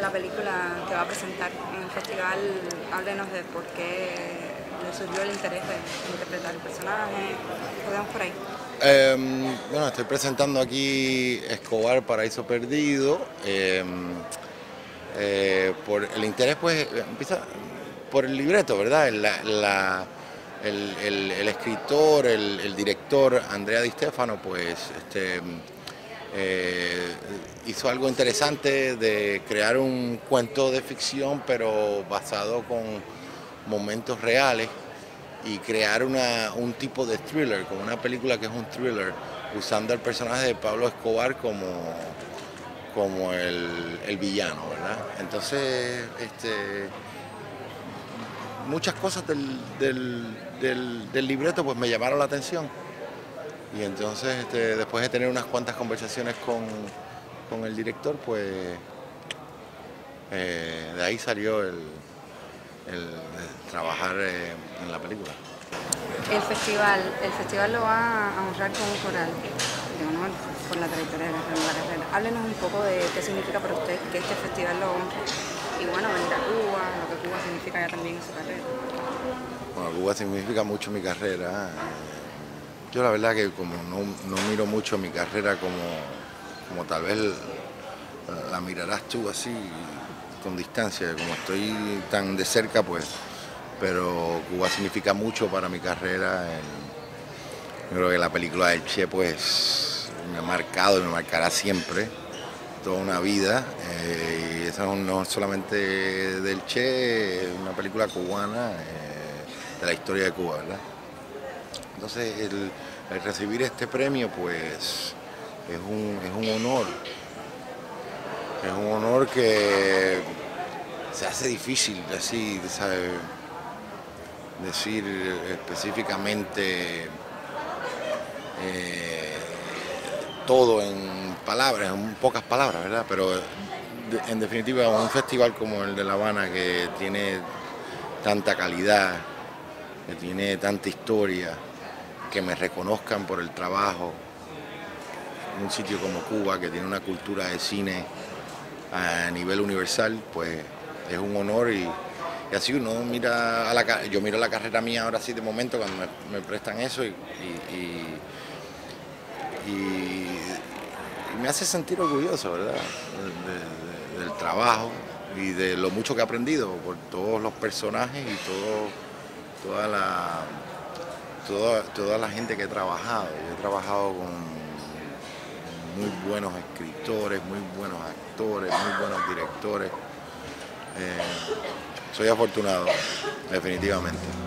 la película que va a presentar en el festival. Háblenos de por qué le surgió el interés de interpretar el personaje. Podemos por ahí. Bueno, estoy presentando aquí Escobar, Paraíso Perdido. Por el interés, pues, empieza por el libreto, ¿verdad? El escritor, el director Andrea Di Stefano, pues, hizo algo interesante de crear un cuento de ficción, pero basado con momentos reales, y crear un tipo de thriller, como una película que es un thriller, usando el personaje de Pablo Escobar como el villano, ¿verdad? Entonces, muchas cosas del libreto pues me llamaron la atención, y entonces después de tener unas cuantas conversaciones con el director, pues de ahí salió el trabajar en la película. El festival lo va a honrar con un coral de honor por la trayectoria de la carrera. Háblenos un poco de qué significa para usted que este festival lo honre. Y bueno, venir a Cuba, lo que Cuba significa ya también en su carrera. Bueno, Cuba significa mucho mi carrera. Yo la verdad que como no miro mucho mi carrera como tal vez la mirarás tú así con distancia, como estoy tan de cerca, pues, pero Cuba significa mucho para mi carrera. Yo creo que la película del Che pues me ha marcado y me marcará siempre, toda una vida, y eso no solamente del Che, es una película cubana, de la historia de Cuba, ¿verdad? Entonces el recibir este premio pues es un honor. Es un honor que se hace difícil así, ¿sabes? Decir específicamente todo en palabras, en pocas palabras, ¿verdad? Pero en definitiva un festival como el de La Habana, que tiene tanta calidad, que tiene tanta historia, que me reconozcan por el trabajo, un sitio como Cuba, que tiene una cultura de cine a nivel universal, pues es un honor. Y así uno mira yo miro la carrera mía ahora sí de momento cuando me prestan eso, y me hace sentir orgulloso, ¿verdad? Del trabajo y de lo mucho que he aprendido por todos los personajes y toda la gente que he trabajado. Yo he trabajado con muy buenos escritores, muy buenos actores, muy buenos directores. Soy afortunado, definitivamente.